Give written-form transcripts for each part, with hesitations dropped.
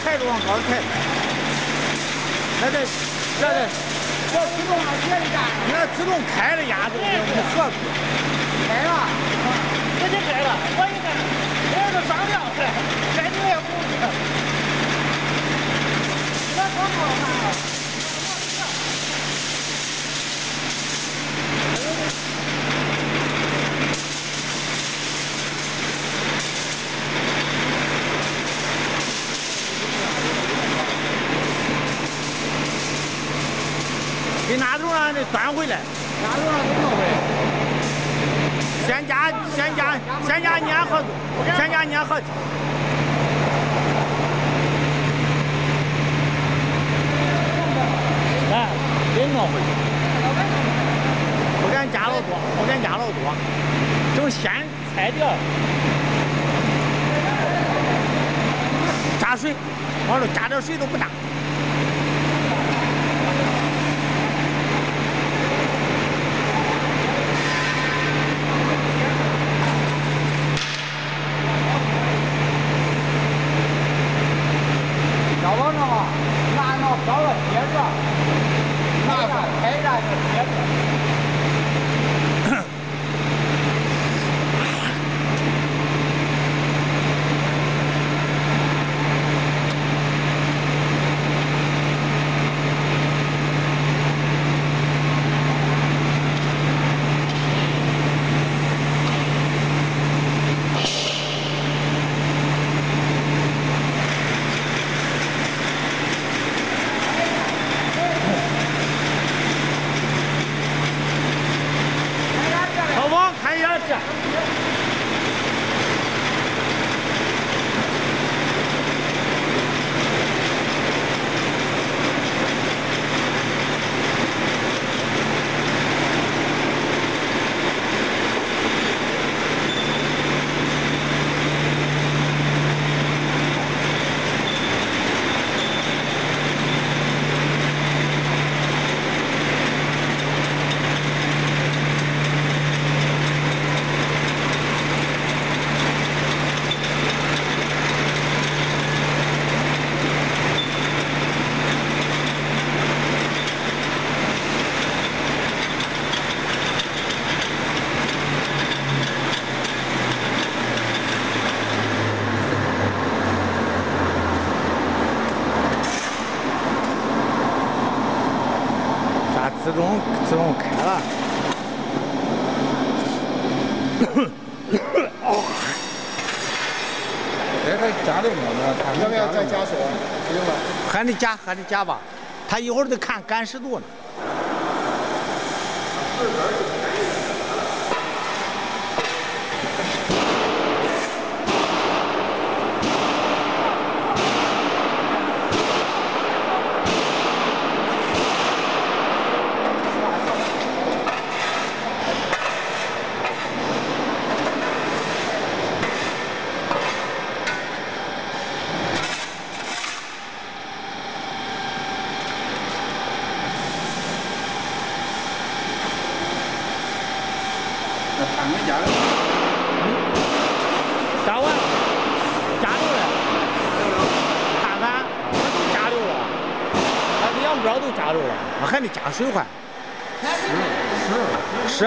抬着往高抬。那得， 要自动往斜里压。 那自动开了压住，没合住。 开了， 直接开了，我一看，这是上吊的，这你也不是。这多好看啊！ 给哪种让你端回来？ 哪种让给弄回来？ 先加粘合，先加粘合。来，给弄回去。不敢加老多，整先拆掉。加水，往里加点水都不大。 要往那嘛，拿那标个贴着，拿上开上就贴着。 自动开了。 这个加的么呢？要不要再加水？不用了。 还得加吧，他一会儿得看干湿度呢。 还没加了。 加完了，加流了。看看，它都加流了，它两边都加流了，那还得加水还。是。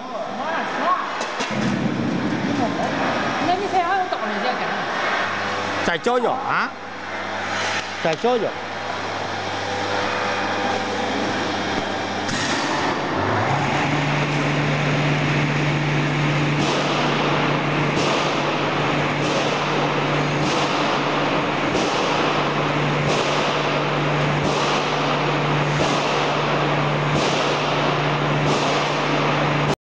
那你才还要倒那些干？ 再搅搅啊，再搅搅。